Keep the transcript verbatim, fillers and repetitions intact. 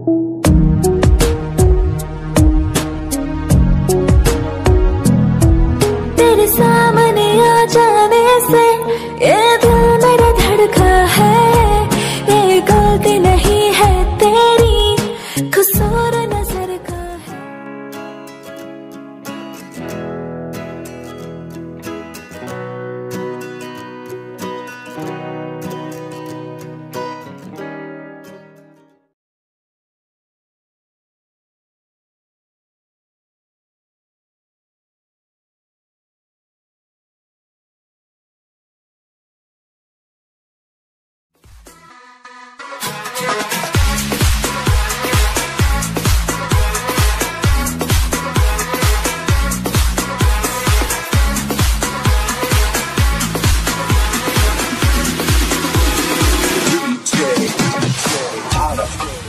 तेरे सामने आ जाने से ये दिल मेरा धड़का है, ये गलती नहीं है तेरी, कसूर नजर का है। Out of